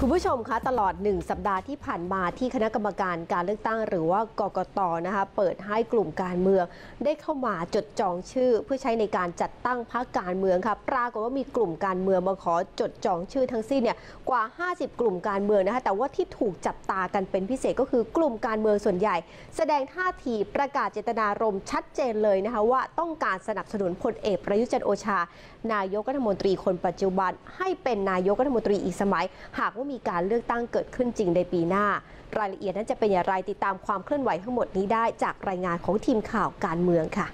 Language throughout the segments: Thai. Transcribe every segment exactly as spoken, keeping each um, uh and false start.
คุณผู้ชมคะตลอดหนึ่งสัปดาห์ที่ผ่านมาที่คณะกรรมการการเลือกตั้งหรือว่ากกต.นะคะเปิดให้กลุ่มการเมืองได้เข้ามาจดจองชื่อเพื่อใช้ในการจัดตั้งพรรคการเมืองค่ะปรากฏว่ามีกลุ่มการเมืองมาขอจดจองชื่อทั้งสิ้นเนี่ยกว่าห้าสิบกลุ่มการเมืองนะคะแต่ว่าที่ถูกจับตากันเป็นพิเศษก็คือกลุ่มการเมืองส่วนใหญ่แสดงท่าทีประกาศเจตนารมณ์ชัดเจนเลยนะคะว่าต้องการสนับสนุนพลเอกประยุทธ์จันทร์โอชานายกรัฐมนตรีคนปัจจุบันให้เป็นนายกรัฐมนตรีอีกสมัยหากว่ามีการเลือกตั้งเกิดขึ้นจริงในปีหน้ารายละเอียดนั้นจะเป็นอย่างไรติดตามความเคลื่อนไหวทั้งหมดนี้ได้จากรายงานของทีมข่าวการเมืองค่ะ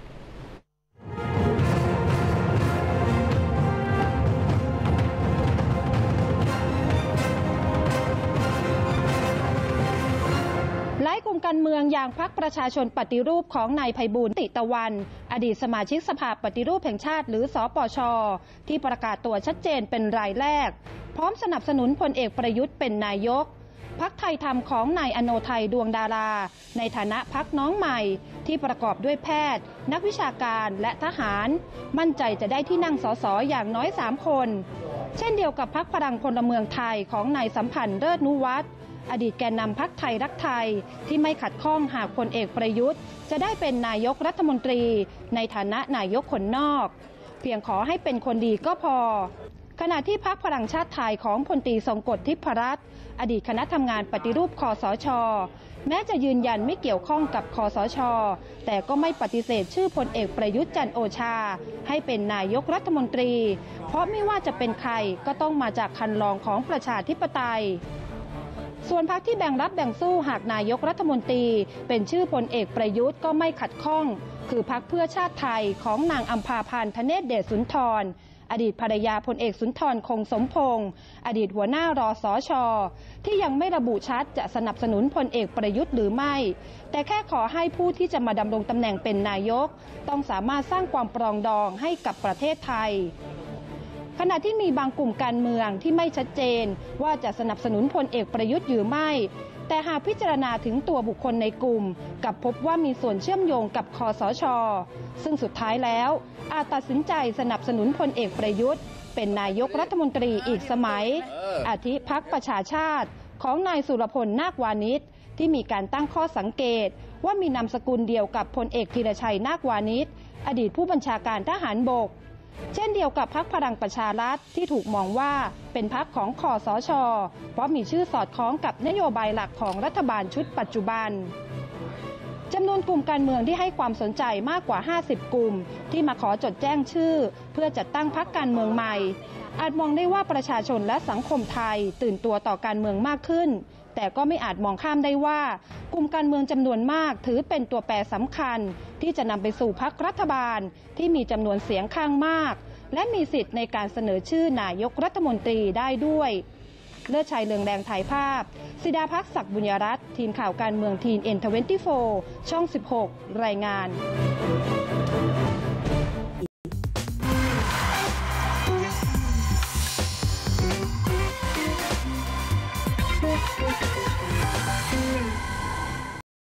หลายกลุ่มการเมืองอย่างพรรคประชาชนปฏิรูปของนายไพบูลย์ ติตะวันอดีตสมาชิกสภาปฏิรูปแห่งชาติหรือสปช.ที่ประกาศตัวชัดเจนเป็นรายแรกพร้อมสนับสนุนพลเอกประยุทธ์เป็นนายกพรรคไทยธรรมของนายอโนไทยดวงดาราในฐานะพรรคน้องใหม่ที่ประกอบด้วยแพทย์นักวิชาการและทหารมั่นใจจะได้ที่นั่งสสอย่างน้อยสามคนเช่นเดียวกับพรรคพลังพลเมืองไทยของนายสัมพันธ์เลิศนุวัฒน์อดีตแกนนำพรรคไทยรักไทยที่ไม่ขัดข้องหากพลเอกประยุทธ์จะได้เป็นนายกรัฐมนตรีในฐานะนายกคนนอกเพียงขอให้เป็นคนดีก็พอขณะที่พรรคพลังชาติไทยของพลตรีทรงกฎทิพรัตน์อดีตคณะทำงานปฏิรูปคสช.แม้จะยืนยันไม่เกี่ยวข้องกับคสช.แต่ก็ไม่ปฏิเสธชื่อพลเอกประยุทธ์จันทร์โอชาให้เป็นนายกรัฐมนตรีเพราะไม่ว่าจะเป็นใครก็ต้องมาจากคันลองของประชาธิปไตยส่วนพรรคที่แบ่งรับแบ่งสู้หากนายกรัฐมนตรีเป็นชื่อพลเอกประยุทธ์ก็ไม่ขัดข้องคือพรรคเพื่อชาติไทยของนางอัมพาพันธ์ ธเนศเดชสุนทรอดีตภรรยาพลเอกสุนทรคงสมพงศ์อดีตหัวหน้ารสช.ที่ยังไม่ระบุชัดจะสนับสนุนพลเอกประยุทธ์หรือไม่แต่แค่ขอให้ผู้ที่จะมาดำรงตำแหน่งเป็นนายกต้องสามารถสร้างความปรองดองให้กับประเทศไทยขณะที่มีบางกลุ่มการเมืองที่ไม่ชัดเจนว่าจะสนับสนุนพลเอกประยุทธ์หรือไม่แต่หากพิจารณาถึงตัวบุคคลในกลุ่มกลับพบว่ามีส่วนเชื่อมโยงกับคสช.ซึ่งสุดท้ายแล้วอาจตัดสินใจสนับสนุนพลเอกประยุทธ์เป็นนายกรัฐมนตรีอีกสมัยอาทิพรรคประชาชาติของนายสุรพลนาควานิชที่มีการตั้งข้อสังเกตว่ามีนามสกุลเดียวกับพลเอกธีรชัยนาควานิชอดีตผู้บัญชาการทหารบกเช่นเดียวกับพรรคพลังประชารัฐที่ถูกมองว่าเป็นพรรคของคสช.เพราะมีชื่อสอดคล้องกับนโยบายหลักของรัฐบาลชุดปัจจุบันจำนวนกลุ่มการเมืองที่ให้ความสนใจมากกว่าห้าสิบกลุ่มที่มาขอจดแจ้งชื่อเพื่อจัดตั้งพรรคการเมืองใหม่อาจมองได้ว่าประชาชนและสังคมไทยตื่นตัวต่อการเมืองมากขึ้นแต่ก็ไม่อาจมองข้ามได้ว่ากลุ่มการเมืองจำนวนมากถือเป็นตัวแปรสำคัญที่จะนำไปสู่พรรครัฐบาลที่มีจำนวนเสียงข้างมากและมีสิทธิ์ในการเสนอชื่อนายกรัฐมนตรีได้ด้วยเลิศชัยเลืองแดงถ่ายภาพศิดาภักดิ์ศักดิ์บุญยรัตน์ทีมข่าวการเมืองทีน เอ็น ทเวนตี้โฟร์ ช่องสิบหกรายงาน